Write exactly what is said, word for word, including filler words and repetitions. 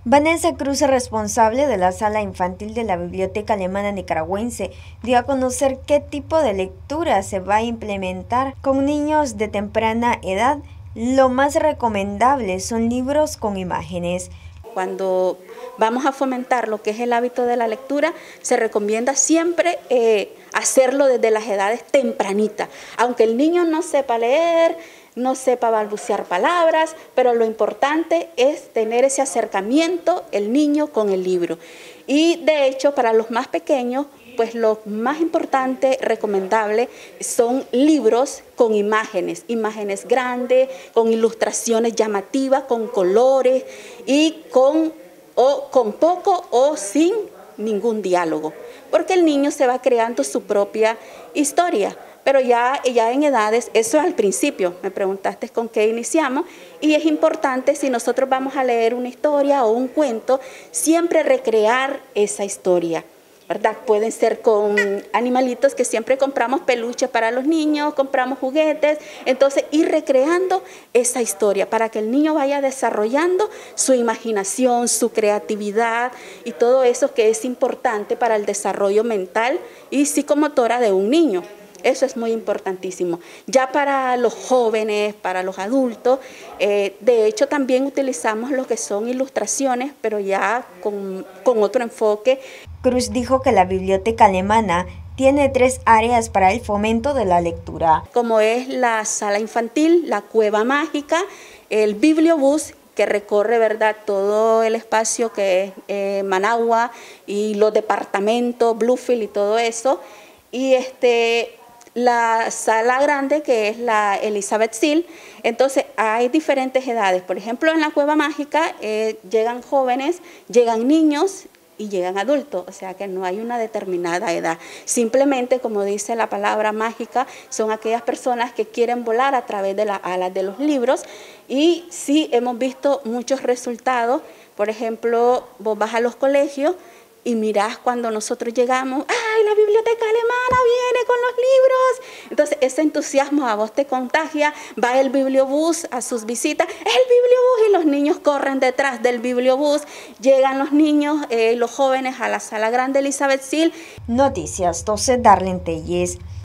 Vanessa Cruz, responsable de la sala infantil de la Biblioteca Alemana Nicaragüense, dio a conocer qué tipo de lectura se va a implementar con niños de temprana edad. Lo más recomendable son libros con imágenes. Cuando vamos a fomentar lo que es el hábito de la lectura, se recomienda siempre eh, hacerlo desde las edades tempranitas. Aunque el niño no sepa leer, no sepa balbucear palabras, pero lo importante es tener ese acercamiento el niño con el libro. Y de hecho, para los más pequeños, pues lo más importante, recomendable, son libros con imágenes, imágenes grandes, con ilustraciones llamativas, con colores y con, o, con poco o sin ningún diálogo, porque el niño se va creando su propia historia. Pero ya, ya en edades, eso al principio, me preguntaste con qué iniciamos, y es importante, si nosotros vamos a leer una historia o un cuento, siempre recrear esa historia, ¿verdad? Pueden ser con animalitos, que siempre compramos peluches para los niños, compramos juguetes, entonces ir recreando esa historia para que el niño vaya desarrollando su imaginación, su creatividad y todo eso que es importante para el desarrollo mental y psicomotora de un niño. Eso es muy importantísimo. Ya para los jóvenes, para los adultos, eh, de hecho también utilizamos lo que son ilustraciones, pero ya con, con otro enfoque. Cruz dijo que la Biblioteca Alemana tiene tres áreas para el fomento de la lectura. Como es la sala infantil, la cueva mágica, el bibliobús, que recorre, ¿verdad?, todo el espacio que es eh, Managua y los departamentos, Bluefield y todo eso. Y este... la sala grande, que es la Elizabeth Sil. Entonces hay diferentes edades. Por ejemplo, en la cueva mágica eh, llegan jóvenes, llegan niños y llegan adultos, o sea que no hay una determinada edad. Simplemente, como dice la palabra mágica, son aquellas personas que quieren volar a través de las alas de los libros, y sí hemos visto muchos resultados. Por ejemplo, vos vas a los colegios y mirás cuando nosotros llegamos, ¡ay, la biblioteca alemana viene con los libros! Entonces ese entusiasmo a vos te contagia, va el bibliobús a sus visitas, ¡el bibliobús! Y los niños corren detrás del bibliobús, llegan los niños, eh, los jóvenes a la sala grande Elizabeth Sil. Noticias doce, Darlene Telles.